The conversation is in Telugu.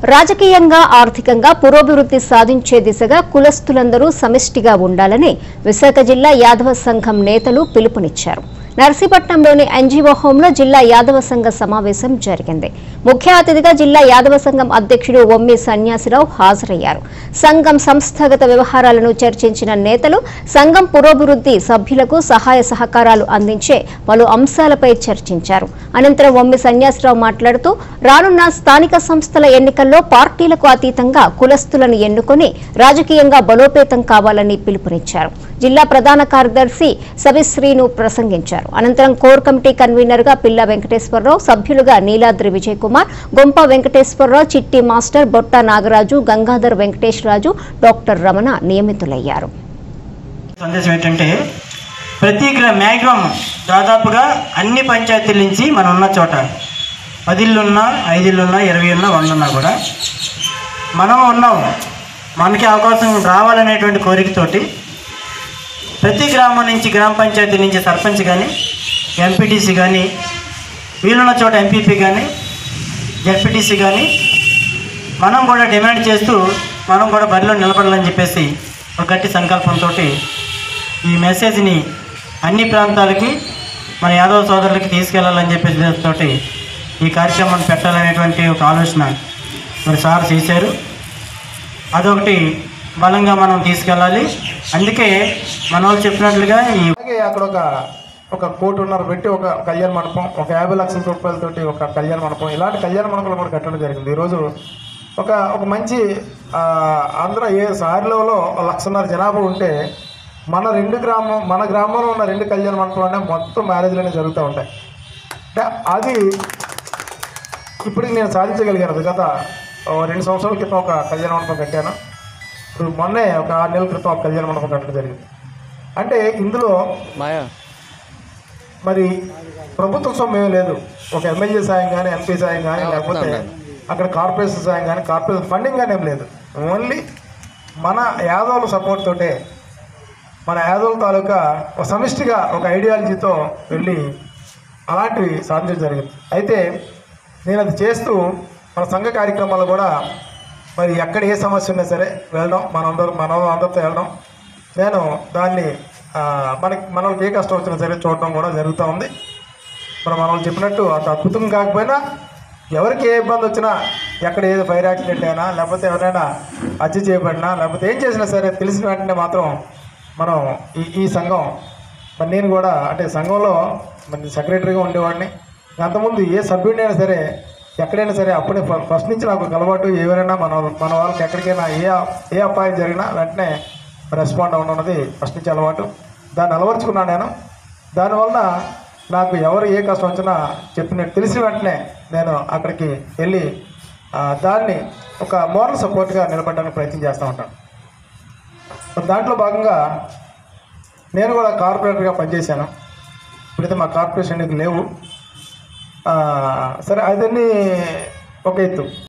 రాజకీయంగా ఆర్థికంగా పురోభివృద్ధి సాధించే దిశగా కులస్తులందరూ సమిష్టిగా ఉండాలని విశాఖ జిల్లా యాదవ సంఘం నేతలు పిలుపునిచ్చారు. నర్సీపట్నంలోని ఎన్జీఓ హోంలో జిల్లా యాదవ సంఘ సమావేశం జరిగింది. ముఖ్య అతిథిగా జిల్లా యాదవ సంఘం అధ్యక్షుడు ఒమ్మి సన్యాసిరావు హాజరయ్యారు. సంఘం సంస్థాగత వ్యవహారాలను చర్చించిన నేతలు సంఘం పురోభివృద్ధి సభ్యులకు సహాయ సహకారాలు అందించే పలు అంశాలపై చర్చించారు. అనంతరం ఒమ్మి సన్యాసిరావు మాట్లాడుతూ రానున్న స్థానిక సంస్థల ఎన్నికల్లో పార్టీలకు అతీతంగా కులస్తులను ఎన్నుకొని రాజకీయంగా బలోపేతం కావాలని పిలుపునిచ్చారు. జిల్లా ప్రధాన కార్యదర్శి సవిశ్రీను ప్రసంగించారు. అనంతరం కోర్ కమిటీ కన్వీనర్ గా పిల్ల వెంకటేశ్వరరావు, సభ్యులుగా నీలాద్రి విజయ్ కుమార్, గొంప వెంకటేశ్వరరావు, చిట్టి మాస్టర్, బొట్ట నాగరాజు, గంగాధర్ వెంకటేష్ రాజు, డాక్టర్ రమణ నియమితులయ్యారు. సందేశం ఏంటంటే ప్రతి మ్యాక్సిమం దాదాపుగా అన్ని పంచాయతీల నుంచి మనం ఉన్న చోట 10 ఇళ్ళున్నా 5 ఇళ్ళున్నా 20 ఉన్నా 100 ఉన్నా కూడా మనం ఉన్నాం, మనకి అవకాశం రావాలనేటువంటి కోరికతోటి ప్రతి గ్రామం నుంచి గ్రామ పంచాయతీ నుంచి సర్పంచ్ కానీ ఎంపీటీసీ కానీ వీలున్న చోట ఎంపీపీ కానీ జెడ్పీటీసీ కానీ మనం కూడా డిమాండ్ చేస్తూ మనం కూడా బరిలో నిలబడాలని చెప్పేసి ఒక గట్టి సంకల్పంతో ఈ మెసేజ్ని అన్ని ప్రాంతాలకి మన యాదవ సోదరులకి తీసుకెళ్లాలని చెప్పేసి తోటి ఈ కార్యక్రమాన్ని పెట్టాలనేటువంటి ఒక ఆలోచన మరి సార్ చేశారు. అదొకటి బలంగా మనం తీసుకెళ్ళాలి. అందుకే మన వాళ్ళు చెప్పినట్లుగా అక్కడ ఒక 1.5 పెట్టి ఒక కళ్యాణ మండపం, ఒక 50 లక్షల రూపాయలతోటి ఒక కళ్యాణ మండపం, ఇలాంటి కళ్యాణ మండపాలు కూడా కట్టడం జరిగింది. ఈరోజు ఒక మంచి ఆంధ్ర సారిలో 1,00,000 జనాభా ఉంటే మన గ్రామంలో ఉన్న 2 కళ్యాణ మండపాలు మొత్తం మ్యారేజ్లు అనేవి జరుగుతూ ఉంటాయి. అంటే అది ఇప్పటికి నేను సాధించగలిగాను. గత 2 సంవత్సరాల క్రితం ఒక కళ్యాణ మండపం కట్టాను. ఇప్పుడు మొన్నే ఒక 6 నెలల క్రితం ఒక కళ్యాణ మండపం కట్టడం జరిగింది. అంటే ఇందులో మరి ప్రభుత్వ సొమ్మేం లేదు. ఒక ఎమ్మెల్యే సాయం కానీ, ఎంపీ సాయం కానీ, లేకపోతే అక్కడ కార్పొరేషన్ సాయం కానీ, కార్పొరేషన్ ఫండింగ్ కానీ ఏం లేదు. ఓన్లీ మన యాదవుల సపోర్ట్ తోటే, మన యాదవుల తాలూకా ఒక సమిష్టిగా ఒక ఐడియాలజీతో వెళ్ళి అలాంటివి సాధించడం జరిగింది. అయితే నేను అది చేస్తూ మన సంఘ కార్యక్రమాలు కూడా మరి ఎక్కడ ఏ సమస్య ఉన్నా సరే వెళ్ళడం, అందరితో వెళ్ళడం, నేను దాన్ని మనకి ఏ కష్టం వచ్చినా సరే చూడడం కూడా జరుగుతూ ఉంది. మన వాళ్ళు చెప్పినట్టు అంత అద్భుతం కాకపోయినా ఎవరికి ఏ ఇబ్బంది వచ్చినా, ఎక్కడ ఏదో ఫైర్ యాక్సిడెంట్ అయినా, లేకపోతే ఎవరైనా హత్య చేయబడినా, లేకపోతే ఏం చేసినా సరే తెలిసిన వెంటనే మాత్రం మనం ఈ సంఘం మరి నేను కూడా అంటే సంఘంలో మరి సెక్రటరీగా ఉండేవాడిని. అంతకుముందు ఏ సభ్యుడైనా సరే ఎక్కడైనా సరే అప్పుడే ఫస్ట్ నుంచి నాకు అలవాటు. ఎవరైనా మన వాళ్ళకి ఎక్కడికైనా ఏ అపాయం జరిగినా వెంటనే రెస్పాండ్ అవ్వడం అన్నది ఫస్ట్ నుంచి అలవాటు. దాన్ని అలవర్చుకున్నాను నేను. దానివల్ల నాకు ఎవరు ఏ కష్టం వచ్చినా తెలిసిన వెంటనే నేను అక్కడికి వెళ్ళి దాన్ని ఒక మోరల్ సపోర్ట్గా నిలబడడానికి ప్రయత్నం చేస్తూ ఉంటాను. దాంట్లో భాగంగా నేను కూడా కార్పొరేటర్గా పనిచేశాను. ఇప్పుడైతే మా కార్పొరేషన్ లేవు. సరే అదన్నీ ఒక ఎత్తు.